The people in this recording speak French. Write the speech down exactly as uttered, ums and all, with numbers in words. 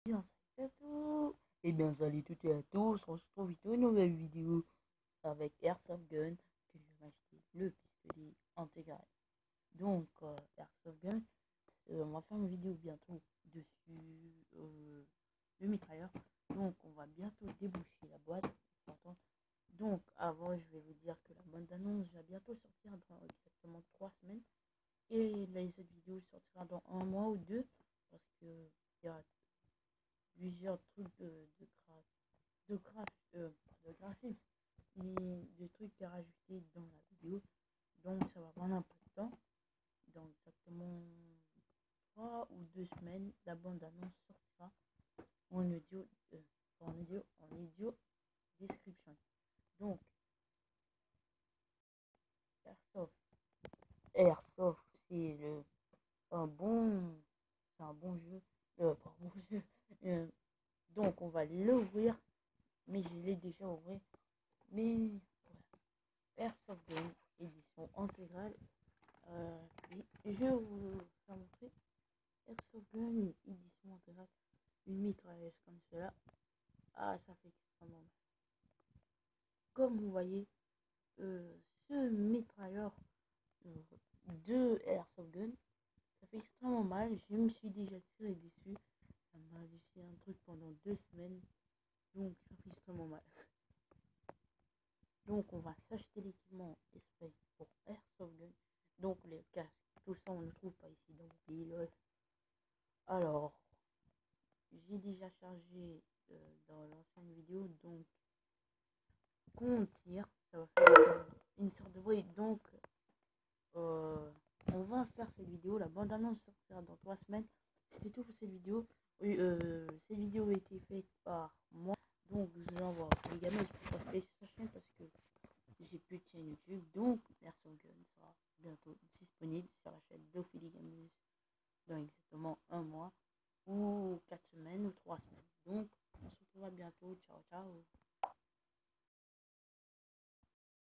Bien, salut à tous. Et bien, salut toutes et à tous. On se retrouve vite une nouvelle vidéo avec Airsoft Gun que je vais acheter le pistolet intégral. Donc, euh, Airsoft Gun, euh, on va faire une vidéo bientôt dessus euh, le mitrailleur. Donc, on va bientôt déboucher la boîte. Donc, avant, je vais vous dire que la bande d'annonce va bientôt sortir dans exactement trois semaines. Et les autres vidéos sortira dans un mois ou deux parce que il y a plusieurs trucs de, de, gra de, graph euh, de graphisme et de trucs à rajouter dans la vidéo. Donc ça va prendre un peu de temps. Dans exactement trois ou deux semaines, la bande annonce sortira en audio, euh, en audio, en audio description. Donc Airsoft, Airsoft c'est le un bon, c'est un bon jeu, euh, pas un bon jeu. Euh, donc on va l'ouvrir, mais je l'ai déjà ouvert. Mais ouais. Airsoft Gun édition intégrale. Euh, et je vais vous faire montrer Airsoft Gun édition intégrale. Une mitrailleuse comme cela. Ah, ça fait extrêmement mal. Comme vous voyez, euh, ce mitrailleur euh, de Airsoft Gun, ça fait extrêmement mal. Je me suis déjà tiré dessus. Ça m'a laissé un truc pendant deux semaines. Donc, ça fait extrêmement mal. Donc, on va s'acheter l'équipement esprit pour Airsoft Gun. Donc, les casques, tout ça, on ne trouve pas ici dans le pays. Alors, j'ai déjà chargé euh, dans l'ancienne vidéo, donc quand on tire, ça va faire une sorte, une sorte de bruit. Donc, euh, on va faire cette vidéo. La bande annonce sortira dans trois semaines. C'était tout pour cette vidéo. Oui, euh, cette vidéo a été faite par moi. Donc, je l'envoie les gamins pour poster sur sa chaîne parce que j'ai plus de chaîne YouTube. Donc, Airsoft Gun sera bientôt disponible sur la chaîne d'Ophélie Gameuse dans exactement un mois ou quatre semaines ou trois semaines. Donc, on se retrouve à bientôt. Ciao, ciao.